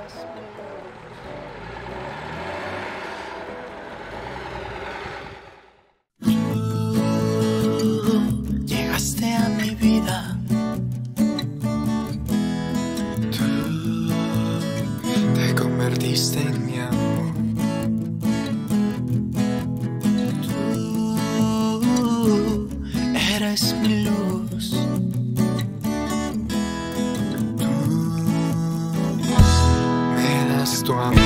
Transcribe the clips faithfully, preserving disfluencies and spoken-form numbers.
Llegaste a mi vida, tú te convertiste en mi amor, tú eres mi luz, tú me das tu amor.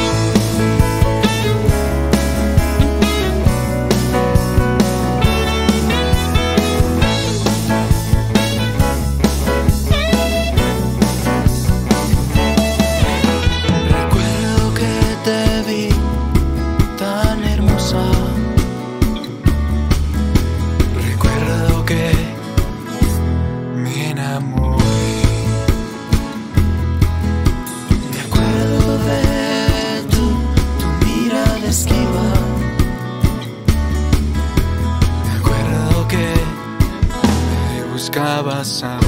Recuerdo que me enamoré. Me acuerdo de tu, tu mirada esquiva. Me acuerdo que me buscabas a